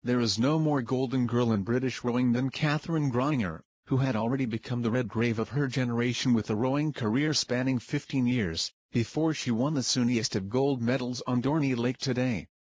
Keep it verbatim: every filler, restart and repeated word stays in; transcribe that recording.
There is no more golden girl in British rowing than Katherine Grainger, who had already become the Redgrave of her generation with a rowing career spanning fifteen years, before she won the sunniest of gold medals on Dorney Lake today.